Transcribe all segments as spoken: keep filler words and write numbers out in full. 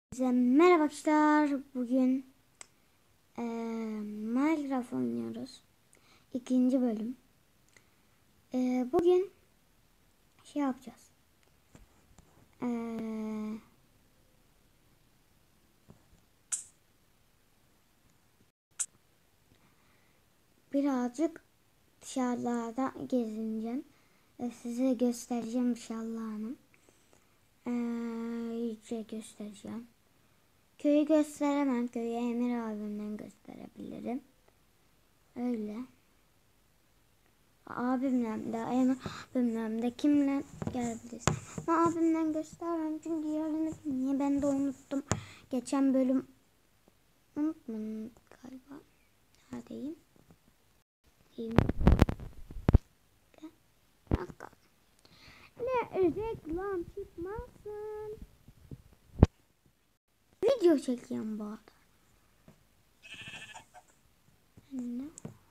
Size merhaba arkadaşlar. Bugün ee, Minecraft oynuyoruz. İkinci bölüm. E, bugün şey yapacağız. E, birazcık dışarılarda gezineceğim. E, size göstereceğim inşallah. E, iyice göstereceğim. Köyü gösteremem. Köyü Emir abimden gösterebilirim. Öyle. Abimle de Emir abimle de kimle gelebilirsin. Ama abimden göstermem çünkü yarını niye ben de unuttum. Geçen bölüm unutmadım galiba. Neredeyim? İyiyim. Bakalım. Ne reklam çıkmasın. Video çekiyorum bu arada. Ne?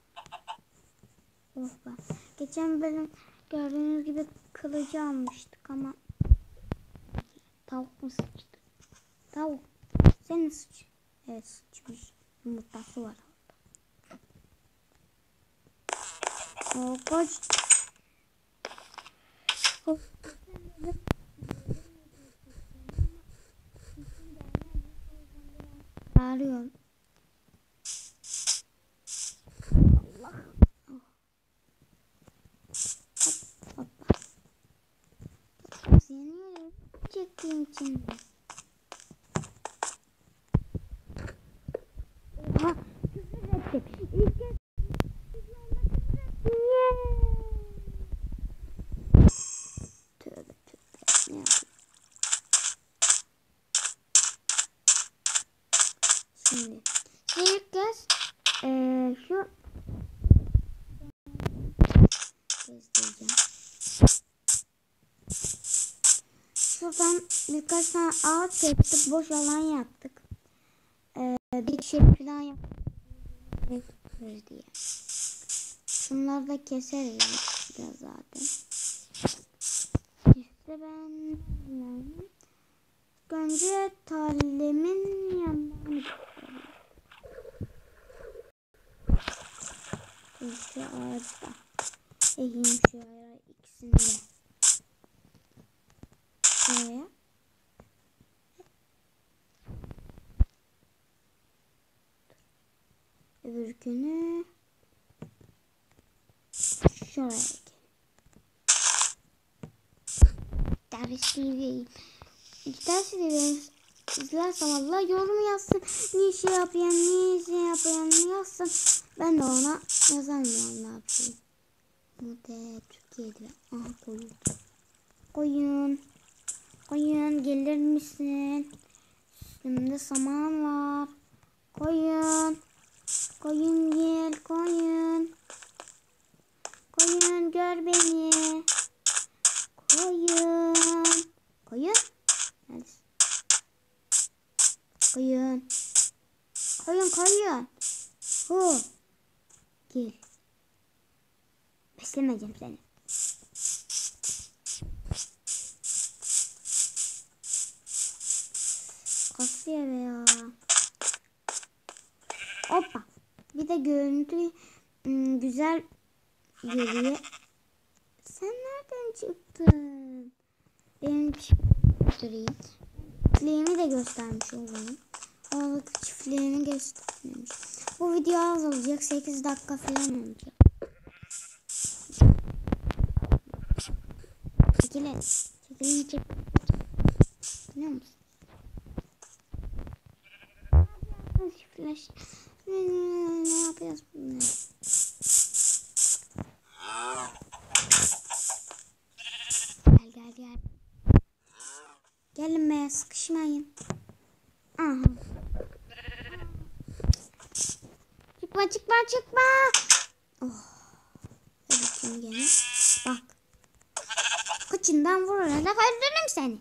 Oh be. Geçen bölüm gördüğünüz gibi kılıcı almıştık ama tavuk mu sıçtı? Tavuk. Senin sıç. Evet sıçmış. Yumurtası var orada. Oh koç. Oh. Bağırıyorum. Allah. Oh. Hop, hoppa. Seni çektiğim için. Oha. Küfür ettim. İlk kez tövbe tövbe. Ne yapayım? Şimdi ilk kez ee, şu göstereceğim. Şuradan birkaç tane ağaç yaptık, boş alan yaptık. Ee, bir şey falan yaptık diye. Şunları da keseriz biraz zaten. İşte ben önce talemin yanına şu ağaçta ekeyim şu ara ikisini de şuraya. Öbürkünü şuraya ekeyim. Ders T V. Ders T V izlersen Allah yorum yazsın. Niye şey yapayım, niye şey yapayım yazsın. Ben de ona yazarım vallahi bir şey. Mute Türkiye'de. Aha koyun. Koyun. Koyun gelir misin? Üstümde saman var. Koyun. Koyun gel koyun. Koyun gör beni. Koyun. Koyun. Neredesin? Koyun. Koyun koyun. Hu. Gel. Beslemeyeceğim seni. Kasıyor ya. Hoppa. Bir de görüntü ım, güzel geliyor. Sen nereden çıktın? Benim çiftliğim. Çiftliğimi de göstermiş olayım. Oradaki çiftliğimi göstermiş. Bu video az olacak. sekiz dakika falan olacak. Çekilin. Çekilin çekilin. Biliyor musun? Flash. Ne, ne, ne yapıyoruz bunu? Gel gel gel. Gelin be sıkışmayın. Aha. Çıkma çıkma çıkma. Oh. Öbürkün gene. Bak. Kıçından vurarak öldürürüm seni.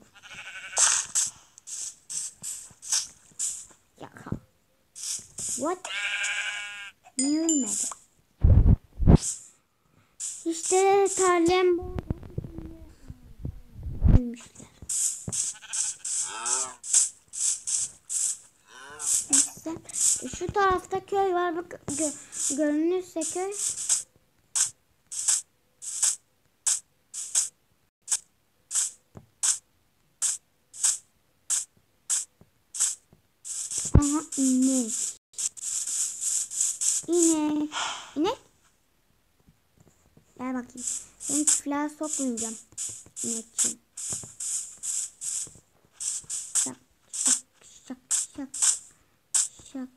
Yaka. What? Niye ölmedi? İşte tarlam bu. Ölmüşler. Neyse. Şu tarafta köy var. Bak gö görünürse köy. Aha inek. İnek. İnek. Gel bakayım. Seni çiftliğe sokmayacağım. İnekçim. Şak şak şak şak şak.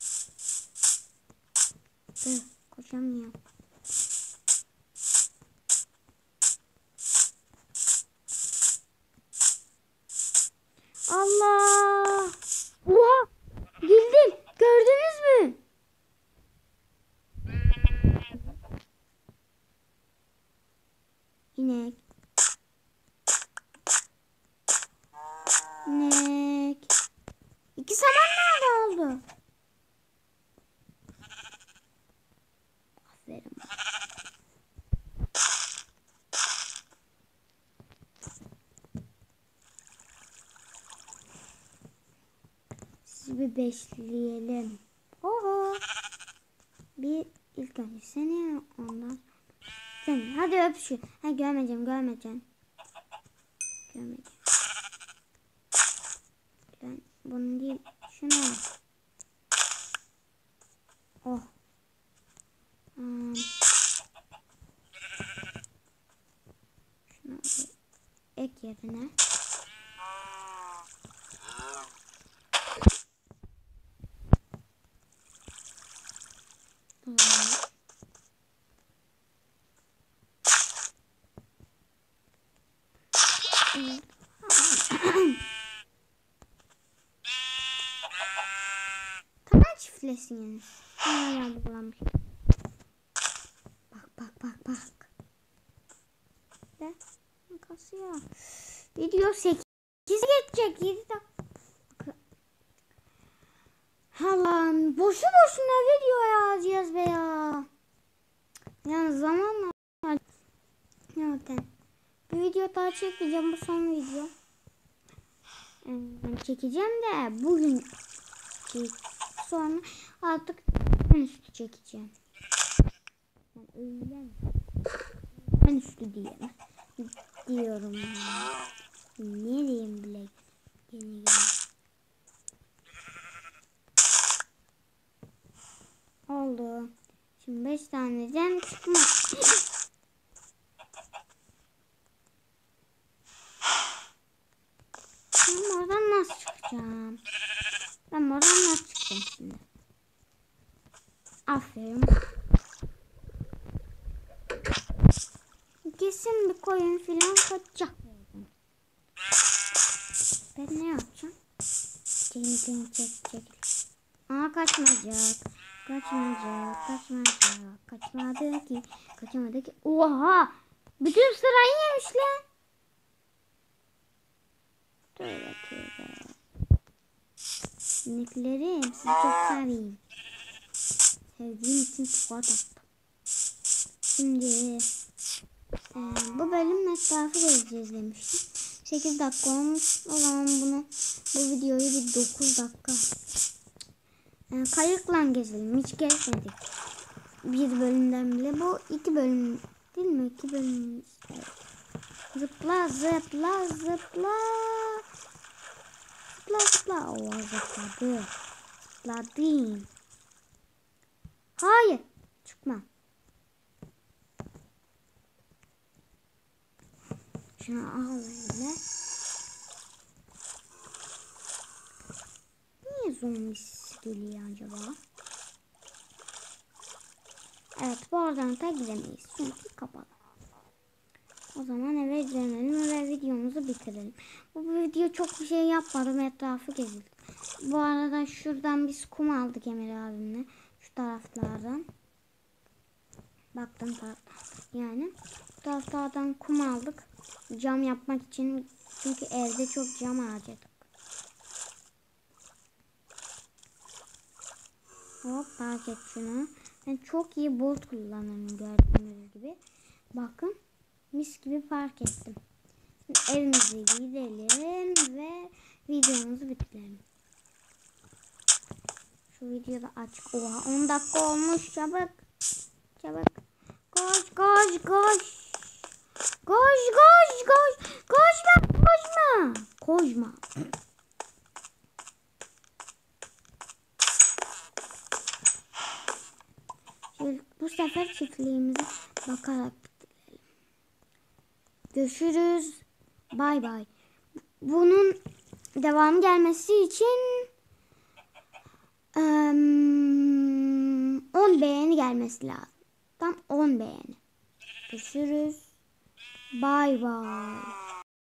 Dur koşamıyorum. Allah! Oha! Girdim. Gördünüz mü? İnek. İnek. İki saman nerede oldu? Aferin. Sizi bir beşleyelim. Oho. Bir ilk önce seni ondan sen hadi öp şu. Ha görmeyeceğim görmeyeceğim. Görmeyeceğim. Ben bunu değil şunu al. Oh. Hmm. Şunu al. Ek yerine. Tamam çiftlesin. Hala bulamış. Bak bak bak bak. De kasıyor. Video sekiz geçecek yedi dakika. Allah'ım boşu boşuna video yazacağız be ya. Yani zamanla zaten. Bir video daha çekeceğim, bu son video. Yani çekeceğim de bugün çek. Sonra artık ben üstü çekeceğim. Yani öyle ben üstü diyeyim. Diyorum yani. Ne diyeyim bile. Yeni yeni. Oldu. Şimdi beş tane can çıkmaz. Ben oradan nasıl çıkacağım? Ben oradan nasıl çıkacağım şimdi? Aferin. Kesin bir koyun filan kaçacak. Ben ne yapacağım? Çekil çekil çekil çekil. Aa kaçmayacak. Kaçmayacak. Kaçmayacak. Kaçmadı ki. Kaçamadı ki. Oha! Bütün sırayı yemiş lan. Tövbe tövbe. İneklerim sizi çok seveyim. Sevdiğim için tokat attım. Şimdi e, bu bölüm etrafı gezeceğiz demiştim. sekiz dakika olmuş. O zaman bunu bu videoyu bir dokuz dakika e, kayıkla gezelim. Hiç gezmedik. Bir bölümden bile. Bu iki bölüm değil mi? İki bölüm. Evet. Zıpla zıpla zıpla. Zıpla zıpla. Oha zıpladı. Zıpladım. Hayır. Çıkma. Şunu al öyle. Niye zombis geliyor acaba? Evet, bu oradan da gidemeyiz. Çünkü kapalı. O zaman eve dönelim ve videomuzu bitirelim. Bu video çok bir şey yapmadım. Etrafı gezildi. Bu arada şuradan biz kum aldık Emir abimle. Şu taraflardan. Baktım taraftan. Yani bu taraflardan kum aldık. Cam yapmak için. Çünkü evde çok cam harcadık. Hop fark et şunu. Ben çok iyi bolt kullanırım gördüğünüz gibi. Bakın mis gibi fark ettim. Şimdi evimize gidelim ve videomuzu bitirelim. Şu videoda aç. Oha on dakika olmuş. Çabuk. Çabuk. Koş koş koş. Koş koş koş. Koşma koşma. Koşma. Şöyle bu sefer çiftliğimize bakarak bitirelim. Görüşürüz. Bay bay. Bunun devamı gelmesi için on beğeni gelmesi lazım. Tam on beğeni. Görüşürüz. Bay bay.